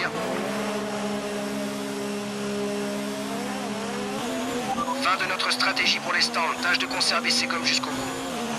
Fin de notre stratégie pour les stands. Tâche de conserver ces coms jusqu'au bout.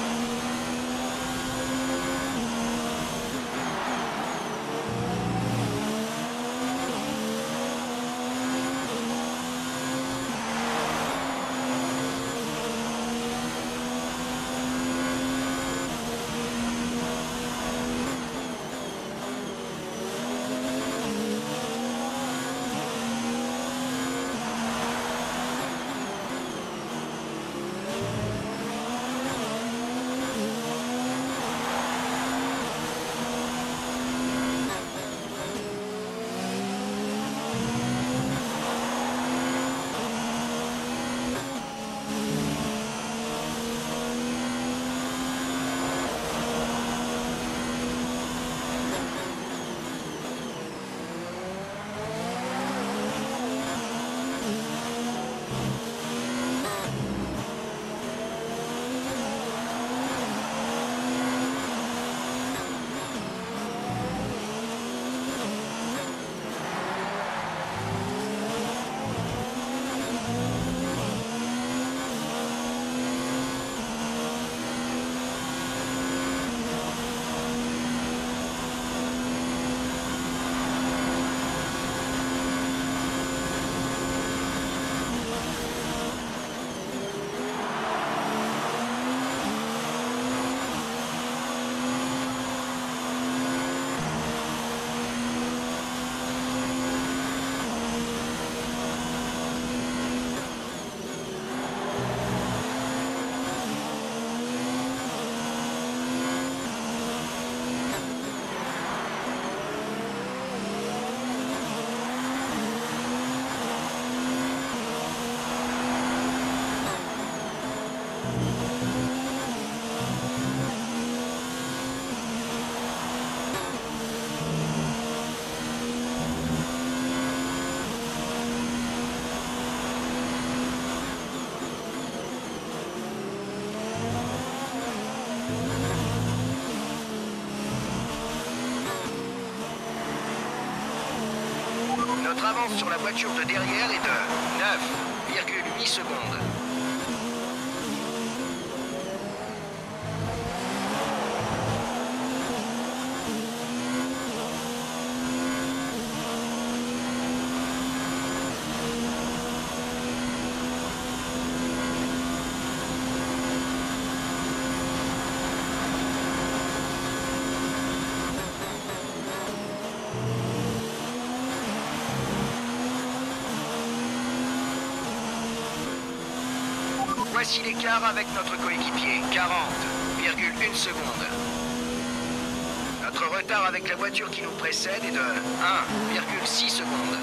Notre avance sur la voiture de derrière est de 9,8 secondes. Voici l'écart avec notre coéquipier, 40,1 secondes. Notre retard avec la voiture qui nous précède est de 1,6 secondes.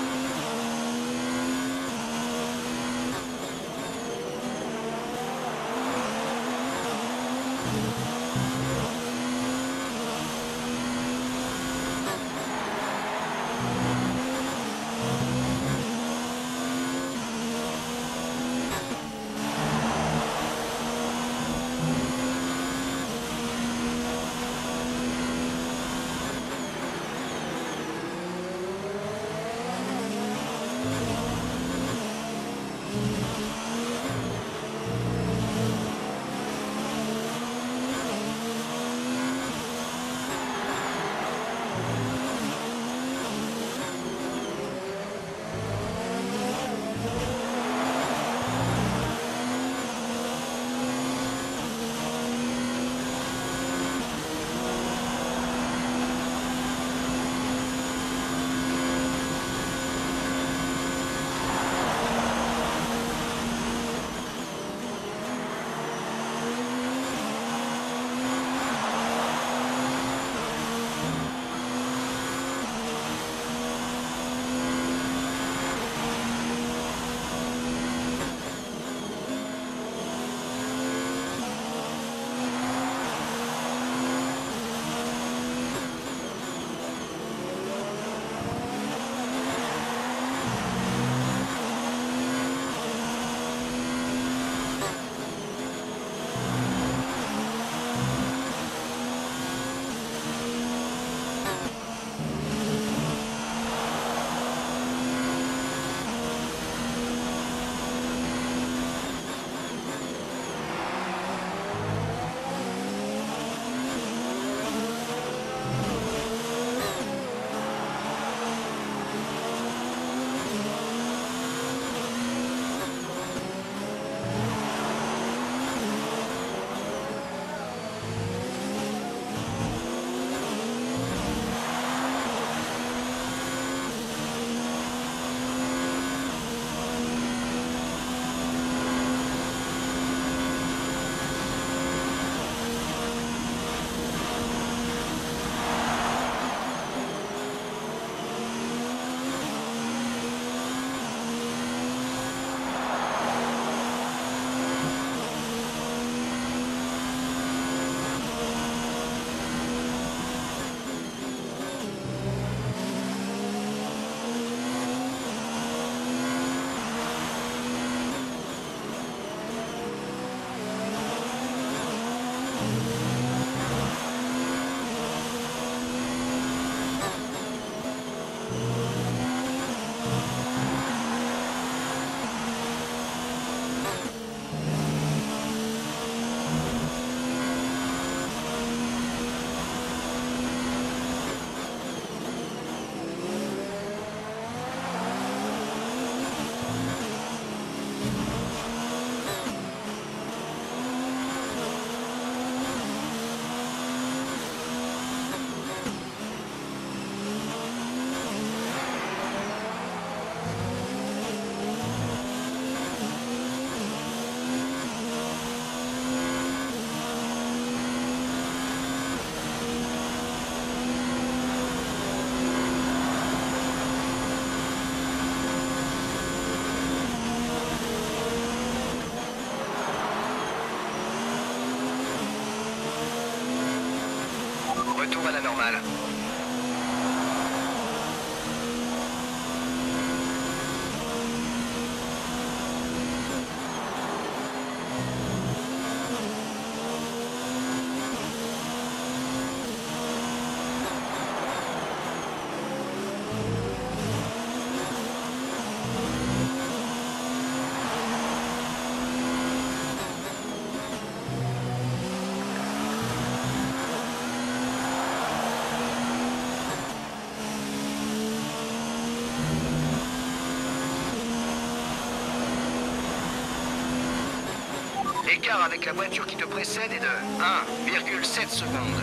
L'écart avec la voiture qui te précède est de 1,7 secondes.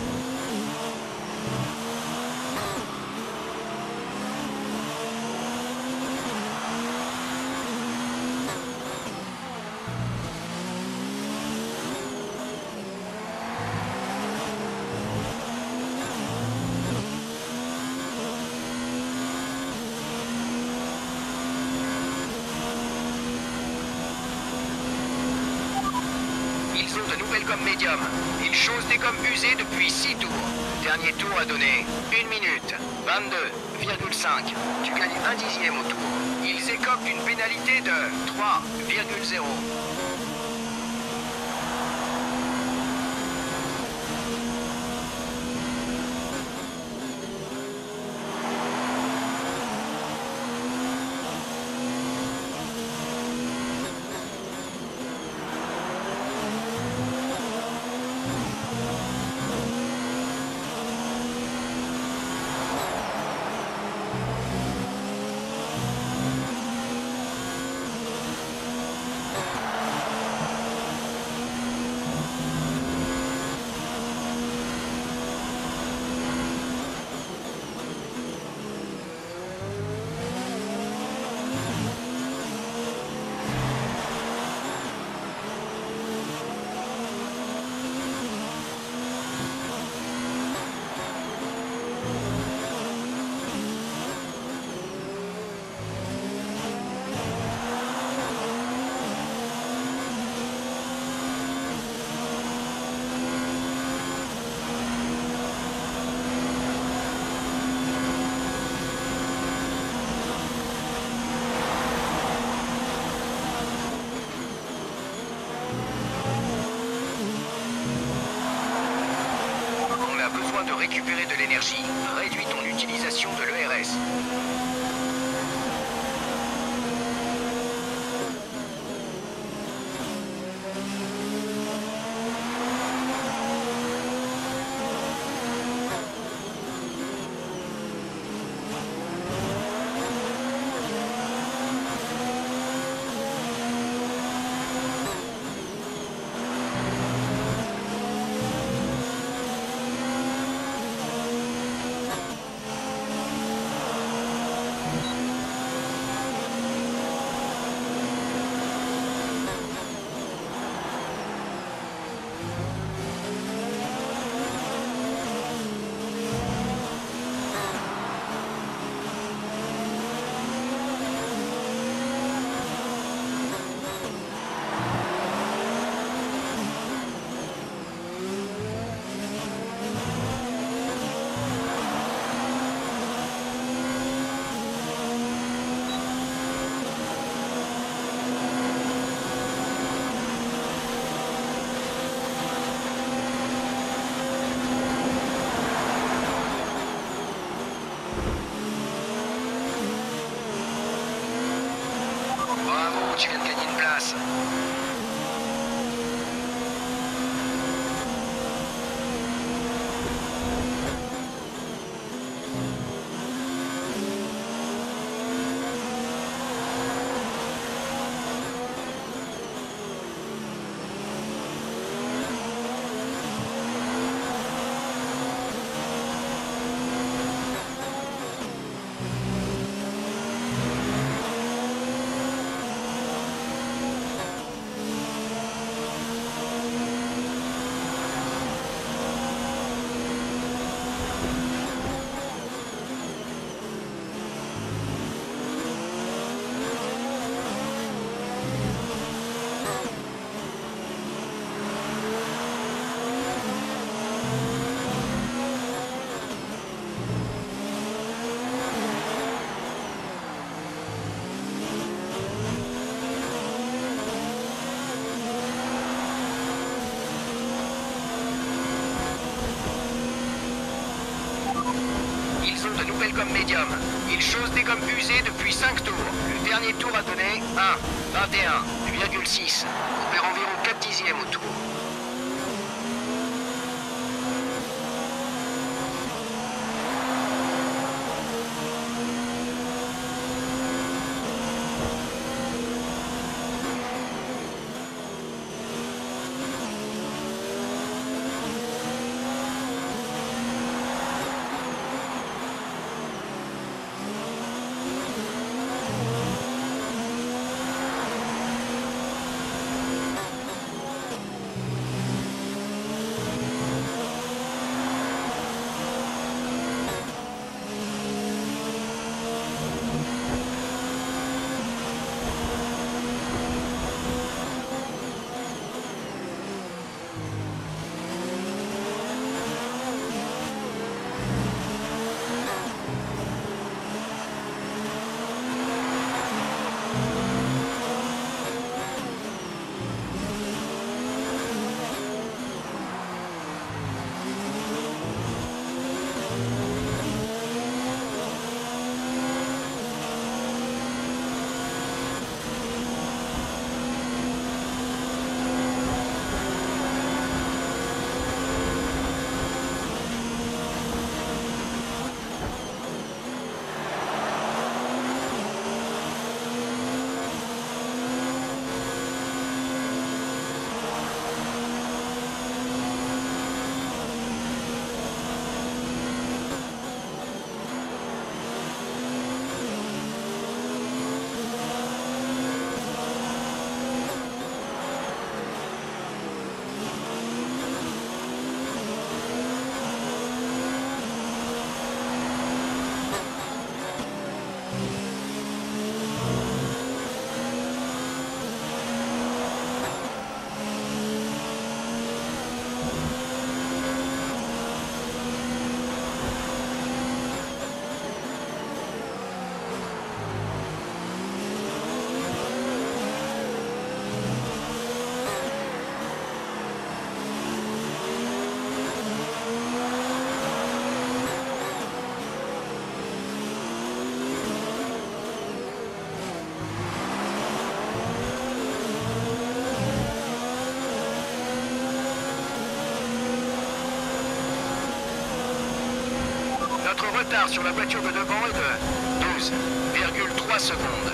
Ils ont de nouvelles gommes médium. Ils chaussent des gommes usées depuis 6 tours. Dernier tour a donné 1 minute 22,5. Tu gagnes 1/10 au tour. Ils écopent une pénalité de 3,0. De récupérer de l'énergie, réduis ton utilisation de l'ERS. Tu viens de gagner une place. De nouvelles gommes médium. Ils chaussent des gommes usées depuis 5 tours. Le dernier tour a donné 21,6. On perd environ 4/10 au tour. retard sur la voiture de devant est de 12,3 secondes.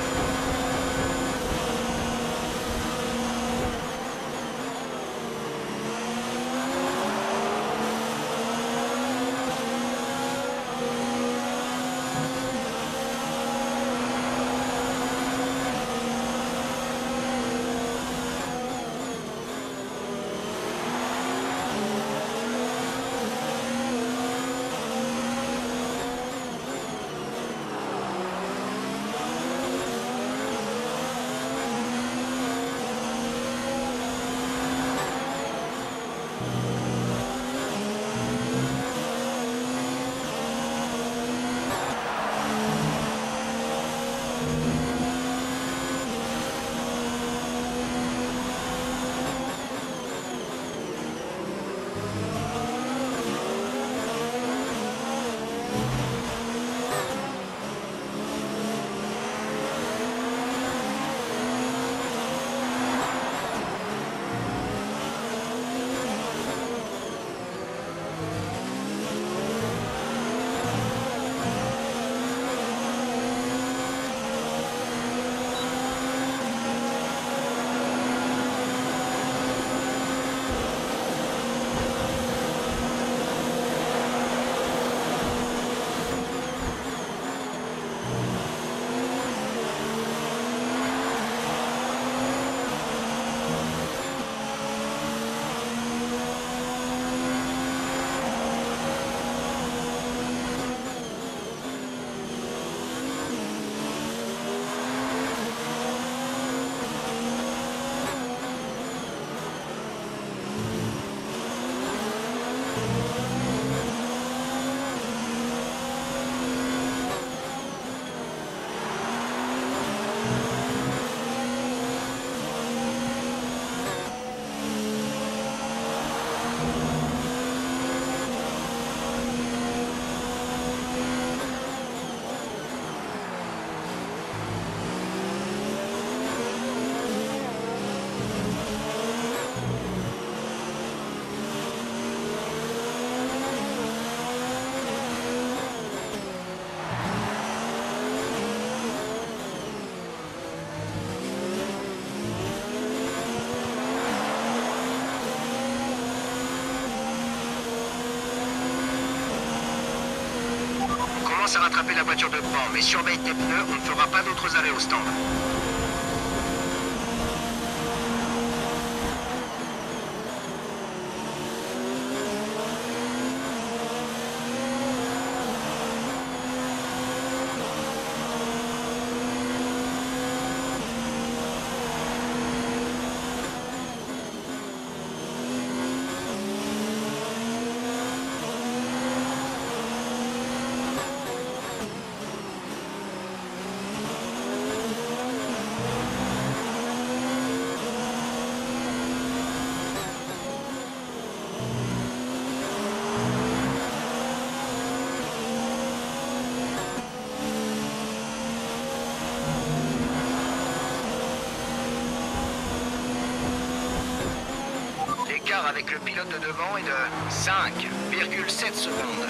Commence à rattraper la voiture de devant, mais surveille tes pneus, on ne fera pas d'autres arrêts au stand. L'écart avec le pilote de devant est de 5,7 secondes.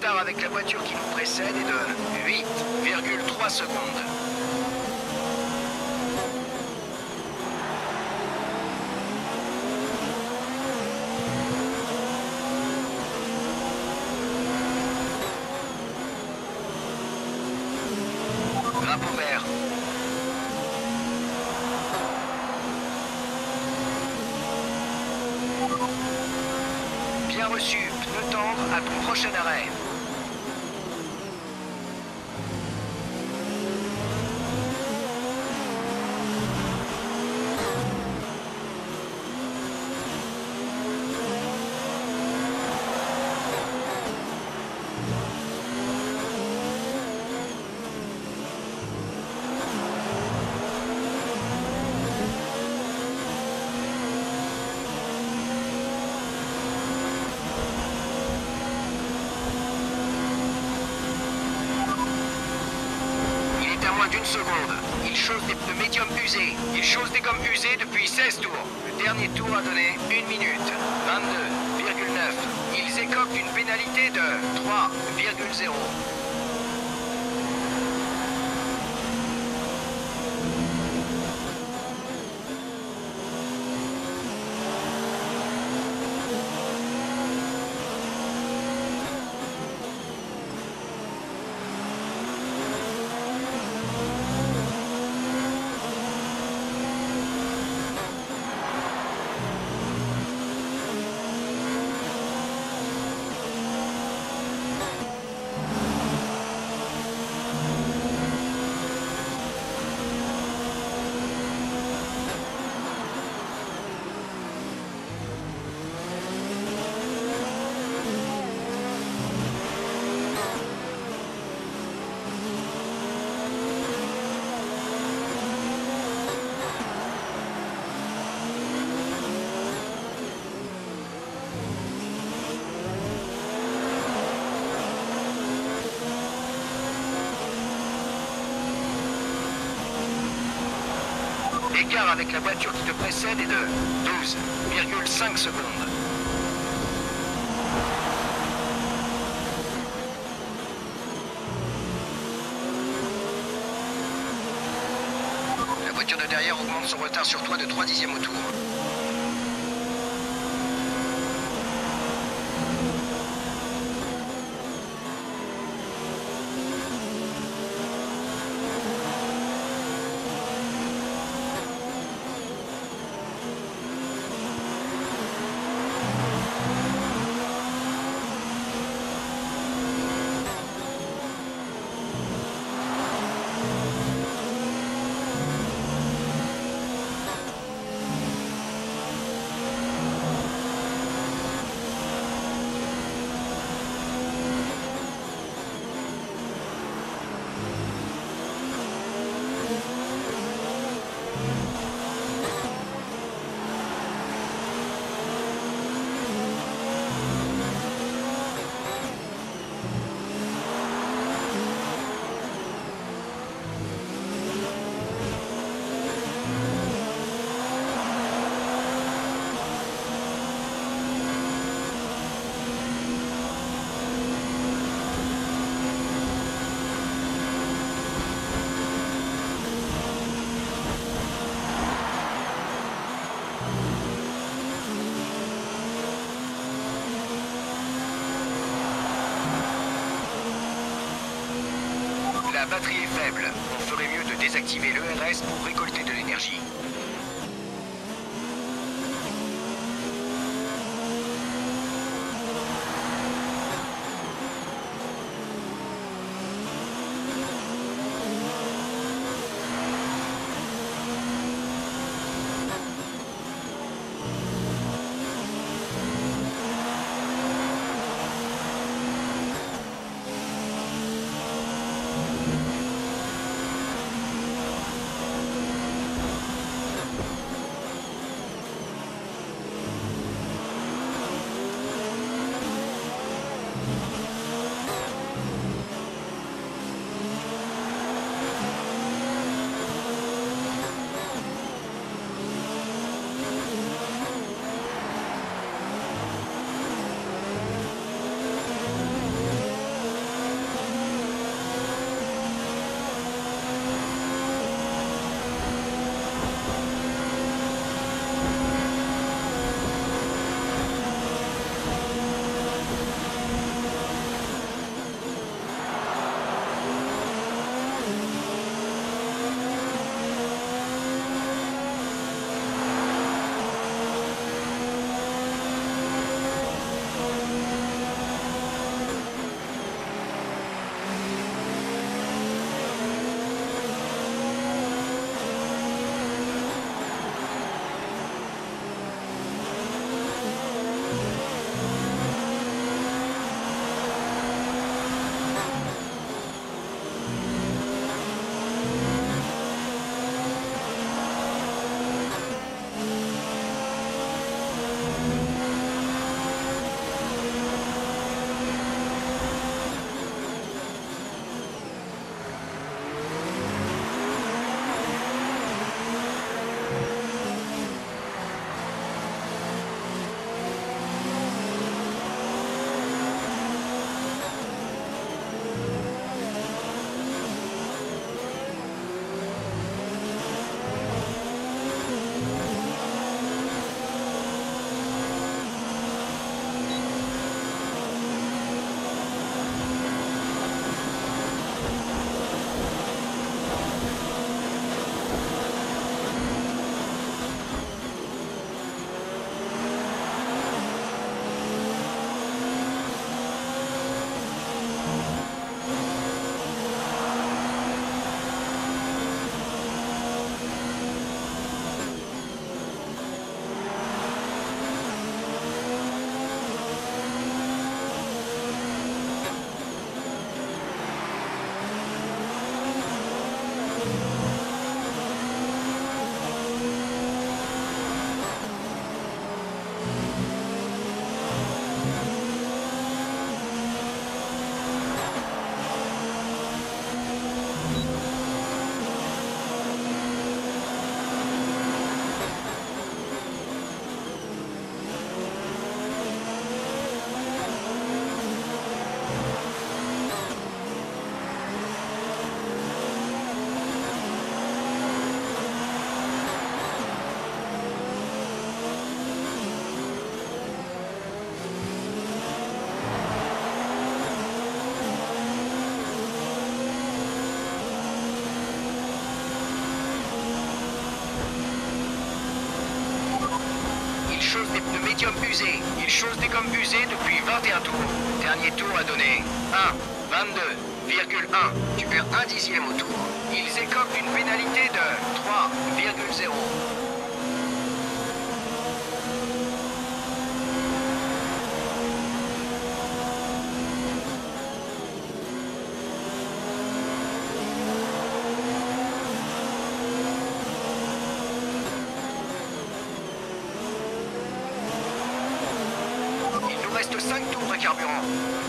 retard avec la voiture qui nous précède est de 8,3 secondes. Drapeau vert. Bien reçu, pneu tendre à ton prochain arrêt. D'une seconde. Il chausse des pneus médium usés. Il chausse des gommes usées depuis 16 tours. Le dernier tour a donné 1 minute 22,9. Ils écopent une pénalité de 3,0. L'écart avec la voiture qui te précède est de 12,5 secondes. La voiture de derrière augmente son retard sur toi de 3 dixièmes au tour. La batterie est faible. On ferait mieux de désactiver l'ERS pour récolter de l'énergie. chose des pneus médiums usés. Il chose des gommes usées depuis 21 tours. Dernier tour a donné 1, 22,1. Tu perds un dixième au tour. Ils écopent une pénalité de 3,0. Il nous reste 5 tours de carburant.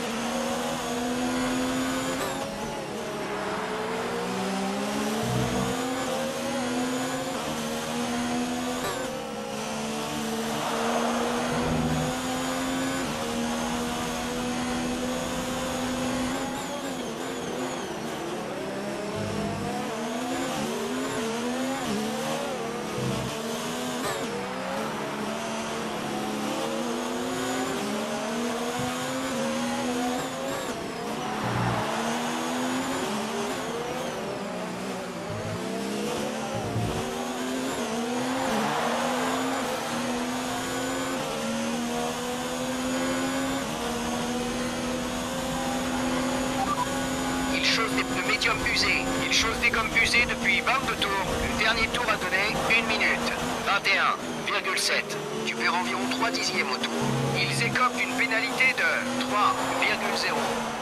Il chose des pneus médiums usés. Il chose des gommes usées depuis 22 tours. Le dernier tour a donné 1 minute 21,7. Tu perds environ 3 dixièmes au tour. Ils écopent une pénalité de 3,0.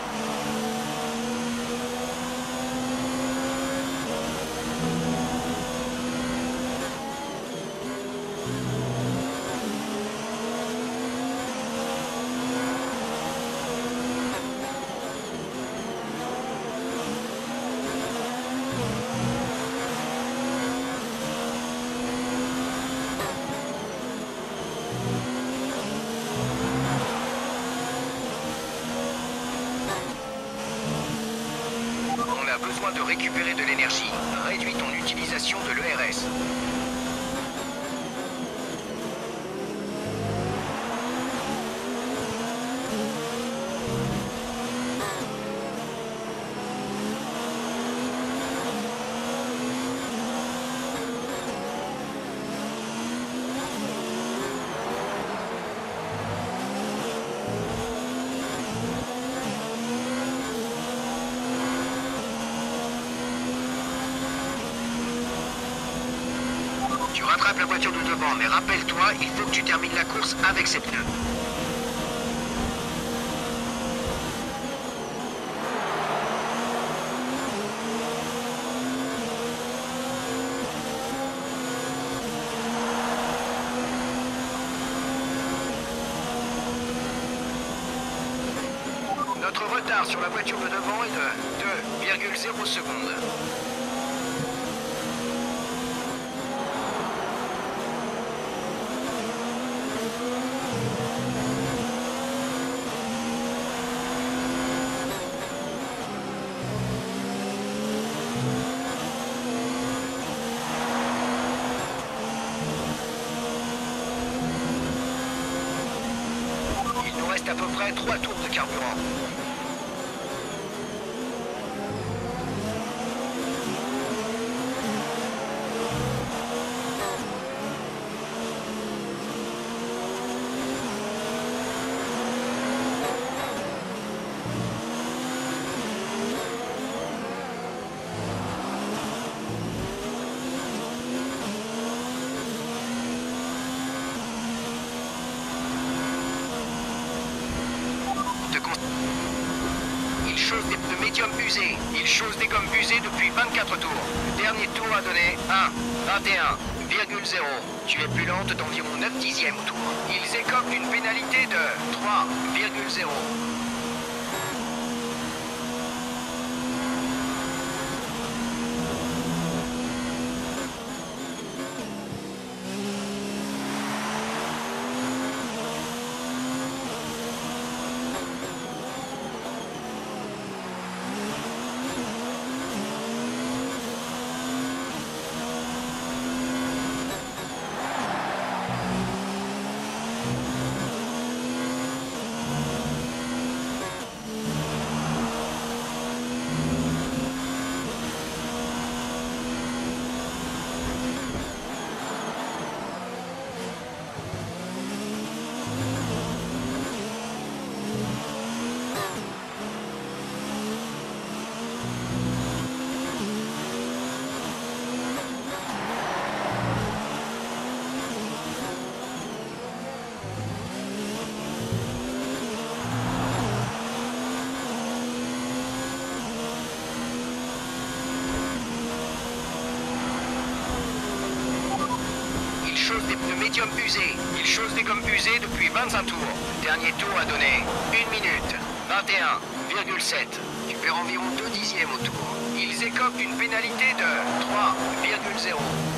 On a besoin de récupérer de l'énergie. Réduis ton utilisation de l'ERS. Tu rattrapes la voiture de devant, mais rappelle-toi, il faut que tu termines la course avec ses pneus. Notre retard sur la voiture de devant est de 2,0 secondes. Il nous reste à peu près 3 tours de carburant. Il chose des pneus médiums usés. Il chose des gommes usées depuis 24 tours. Le dernier tour a donné 1, 21,0. Tu es plus lente d'environ 9 dixièmes au tour. Ils écopent une pénalité de 3,0. médium usé. Il chose des gommes usées depuis 25 tours. Dernier tour a donné 1 minute 21,7. Tu perds environ 2 dixièmes au tour. Ils écopent d'une pénalité de 3,0.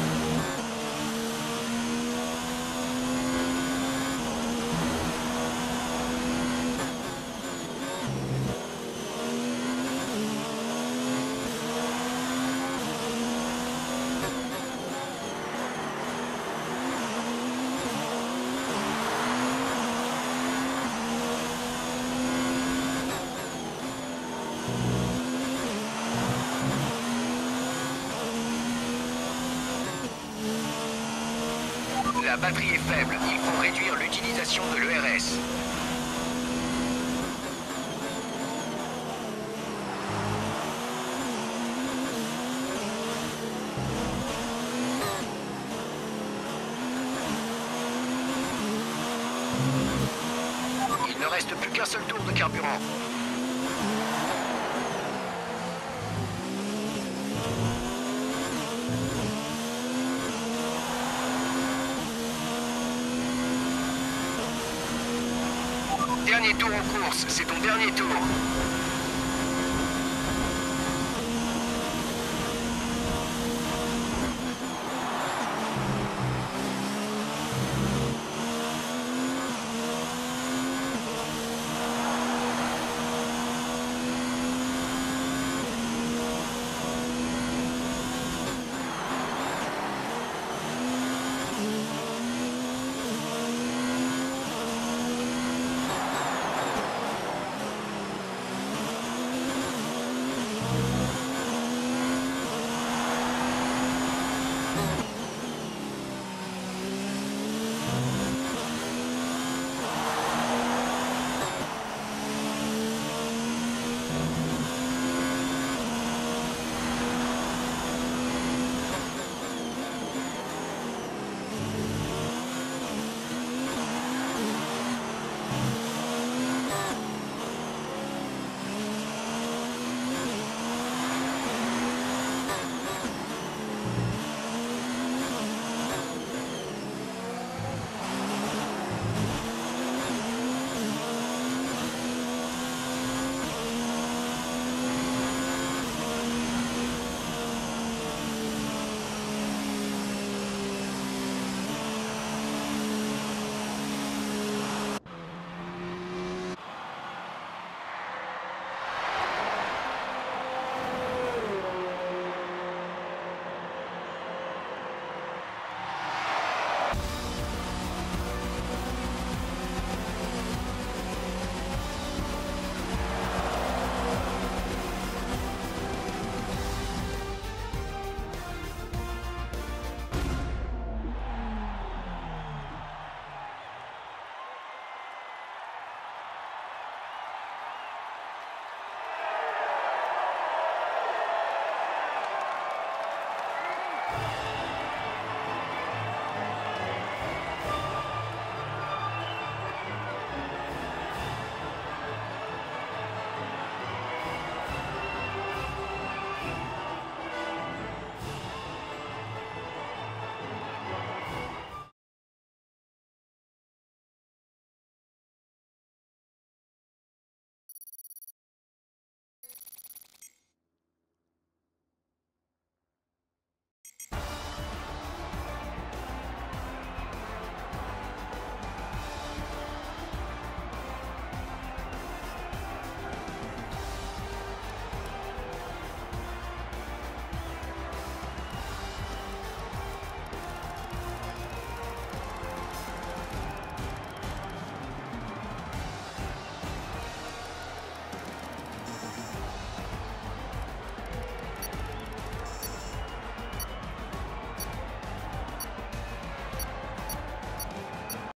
La batterie est faible, il faut réduire l'utilisation de l'ERS. Il ne reste plus qu'un seul tour de carburant. Dernier tour en course, c'est ton dernier tour.